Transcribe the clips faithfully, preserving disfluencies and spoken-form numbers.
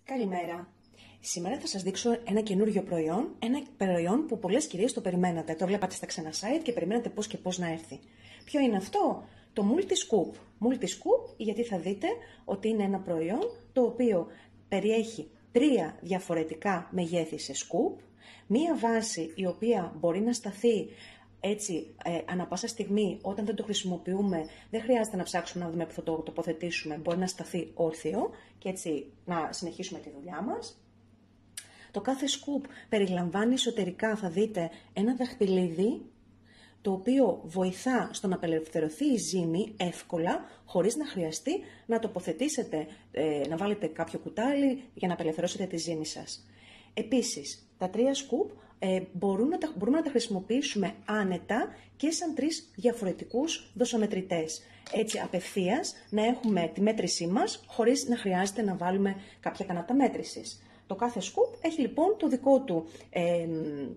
Καλημέρα. Σήμερα θα σας δείξω ένα καινούριο προϊόν, ένα προϊόν που πολλές κυρίες το περιμένατε. Το βλέπατε στα ξένα site και περιμένατε πώς και πώς να έρθει. Ποιο είναι αυτό? Το Multi-Scoop. Multi-Scoop γιατί θα δείτε ότι είναι ένα προϊόν το οποίο περιέχει τρία διαφορετικά μεγέθη σε scoop, μία βάση η οποία μπορεί να σταθεί έτσι, ε, ανά πάσα στιγμή, όταν δεν το χρησιμοποιούμε, δεν χρειάζεται να ψάξουμε να δούμε που θα το τοποθετήσουμε, μπορεί να σταθεί όρθιο και έτσι να συνεχίσουμε τη δουλειά μας. Το κάθε σκουπ περιλαμβάνει εσωτερικά, θα δείτε, ένα δαχτυλίδι, το οποίο βοηθά στο να απελευθερωθεί η ζύμη εύκολα, χωρίς να χρειαστεί να τοποθετήσετε, ε, να βάλετε κάποιο κουτάλι για να απελευθερώσετε τη ζύμη σας. Επίσης, τα τρία σκουπ ε, μπορούν να τα, μπορούμε να τα χρησιμοποιήσουμε άνετα και σαν τρεις διαφορετικούς δοσομετρητές. Έτσι, απευθείας να έχουμε τη μέτρησή μας, χωρίς να χρειάζεται να βάλουμε κάποια κανάτα μέτρησης. Το κάθε σκουπ έχει λοιπόν το δικό του, ε,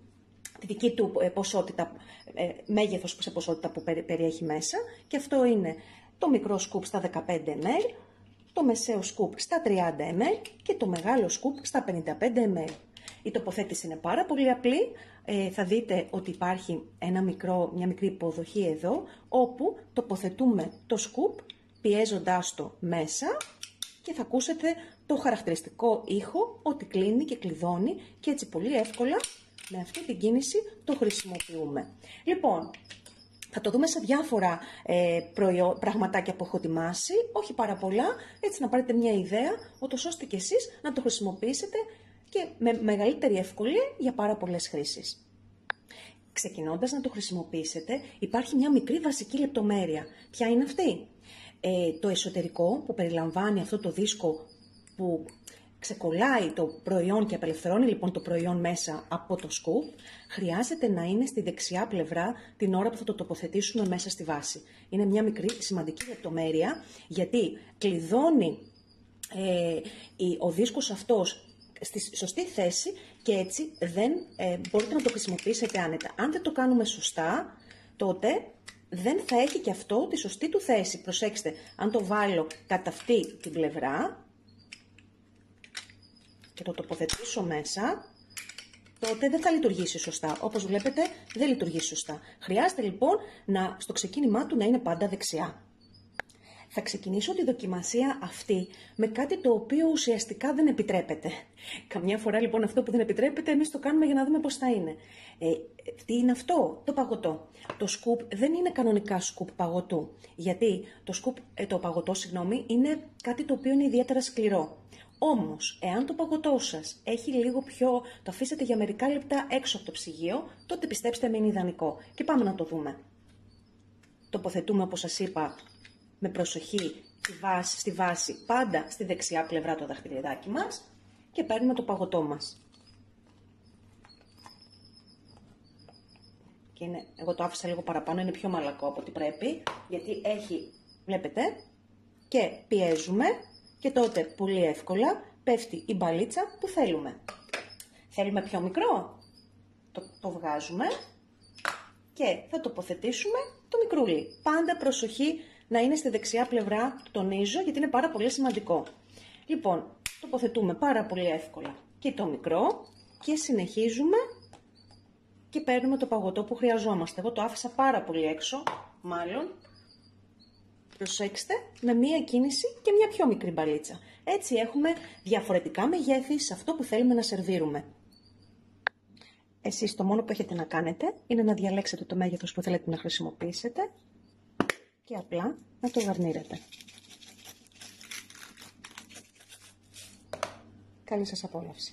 τη δική του ποσότητα, ε, μέγεθος σε ποσότητα που περιέχει μέσα, και αυτό είναι το μικρό σκουπ στα δεκαπέντε μιλιλίτρα, το μεσαίο σκουπ στα τριάντα μιλιλίτρα και το μεγάλο σκουπ στα πενήντα πέντε μιλιλίτρα. Η τοποθέτηση είναι πάρα πολύ απλή. Ε, θα δείτε ότι υπάρχει ένα μικρό, μια μικρή υποδοχή εδώ, όπου τοποθετούμε το σκουπ πιέζοντάς το μέσα και θα ακούσετε το χαρακτηριστικό ήχο ότι κλείνει και κλειδώνει και έτσι πολύ εύκολα με αυτή την κίνηση το χρησιμοποιούμε. Λοιπόν, θα το δούμε σε διάφορα ε, προϊό, πραγματάκια που έχω ετοιμάσει, όχι πάρα πολλά, έτσι να πάρετε μια ιδέα, ούτως ώστε και εσείς να το χρησιμοποιήσετε και με μεγαλύτερη ευκολία για πάρα πολλές χρήσεις. Ξεκινώντας να το χρησιμοποιήσετε, υπάρχει μια μικρή βασική λεπτομέρεια. Ποια είναι αυτή? Ε, το εσωτερικό που περιλαμβάνει αυτό το δίσκο που ξεκολλάει το προϊόν και απελευθερώνει λοιπόν το προϊόν μέσα από το σκουπ, χρειάζεται να είναι στη δεξιά πλευρά την ώρα που θα το τοποθετήσουμε μέσα στη βάση. Είναι μια μικρή σημαντική λεπτομέρεια, γιατί κλειδώνει ε, ο δίσκος αυτός στη σωστή θέση και έτσι δεν ε, μπορείτε να το χρησιμοποιήσετε άνετα. Αν δεν το κάνουμε σωστά, τότε δεν θα έχει και αυτό τη σωστή του θέση. Προσέξτε, αν το βάλω κατά αυτή την πλευρά και το τοποθετήσω μέσα, τότε δεν θα λειτουργήσει σωστά. Όπως βλέπετε, δεν λειτουργεί σωστά. Χρειάζεται λοιπόν να, στο ξεκίνημά του να είναι πάντα δεξιά. Θα ξεκινήσω τη δοκιμασία αυτή με κάτι το οποίο ουσιαστικά δεν επιτρέπεται. Καμιά φορά λοιπόν αυτό που δεν επιτρέπεται εμείς το κάνουμε για να δούμε πώς θα είναι. Ε, τι είναι αυτό? Το παγωτό. Το σκουπ δεν είναι κανονικά σκουπ παγωτού. Γιατί το, σκουπ, ε, το παγωτό συγγνώμη, είναι κάτι το οποίο είναι ιδιαίτερα σκληρό. Όμως, εάν το παγωτό σας έχει λίγο πιο, το αφήσετε για μερικά λεπτά έξω από το ψυγείο, τότε πιστέψτε με είναι ιδανικό. Και πάμε να το δούμε. Τοποθετούμε, όπως σας είπα, με προσοχή στη βάση, στη βάση, πάντα στη δεξιά πλευρά το δαχτυλιδάκι μας και παίρνουμε το παγωτό μας. Και είναι, εγώ το άφησα λίγο παραπάνω, είναι πιο μαλακό από ό,τι πρέπει, γιατί έχει, βλέπετε, και πιέζουμε και τότε πολύ εύκολα πέφτει η μπαλίτσα που θέλουμε. Θέλουμε πιο μικρό, το, το βγάζουμε και θα τοποθετήσουμε το μικρούλι. Πάντα προσοχή να είναι στη δεξιά πλευρά, το τονίζω, γιατί είναι πάρα πολύ σημαντικό. Λοιπόν, τοποθετούμε πάρα πολύ εύκολα και το μικρό και συνεχίζουμε και παίρνουμε το παγωτό που χρειαζόμαστε. Εγώ το άφησα πάρα πολύ έξω, μάλλον. Προσέξτε, με μία κίνηση και μια πιο μικρή μπαλίτσα. Έτσι έχουμε διαφορετικά μεγέθη σε αυτό που θέλουμε να σερβίρουμε. Εσείς το μόνο που έχετε να κάνετε είναι να διαλέξετε το μέγεθος που θέλετε να χρησιμοποιήσετε και απλά να το γαρνίρετε. Καλή σας απόλαυση.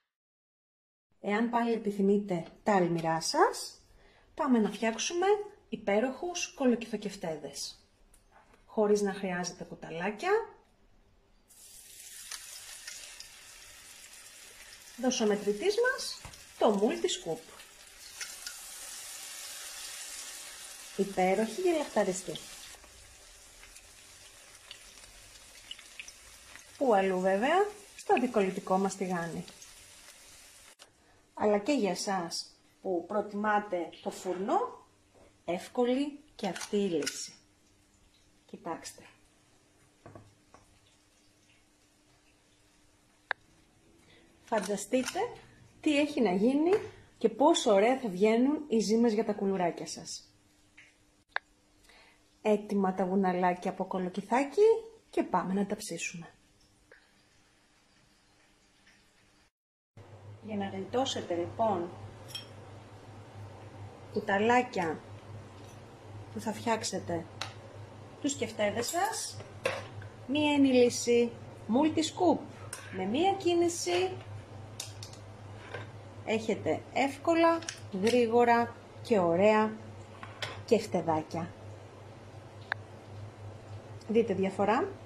Εάν πάλι επιθυμείτε τα αλμυρά σας, πάμε να φτιάξουμε υπέροχους κολοκυθοκευτέδες. Χωρίς να χρειάζεται κουταλάκια. Δοσομετρητής μας, το Multiscoop. Υπέροχη γελαχταριστή. Πού αλλού βέβαια, στο αντικολλητικό μας τηγάνι. Αλλά και για εσάς που προτιμάτε το φούρνο, εύκολη και αυτή η λύση. Κοιτάξτε. Φανταστείτε τι έχει να γίνει και πόσο ωραία θα βγαίνουν οι ζύμες για τα κουλουράκια σας. Έτοιμα τα βουναλάκια από κολοκυθάκι και πάμε να τα ψήσουμε. Για να γλιτώσετε λοιπόν κουταλάκια που θα φτιάξετε τους κεφτέδες σας, μία είναι η λύση. Multiscoop. Με μία κίνηση έχετε εύκολα, γρήγορα και ωραία κεφτεδάκια. Δείτε διαφορά.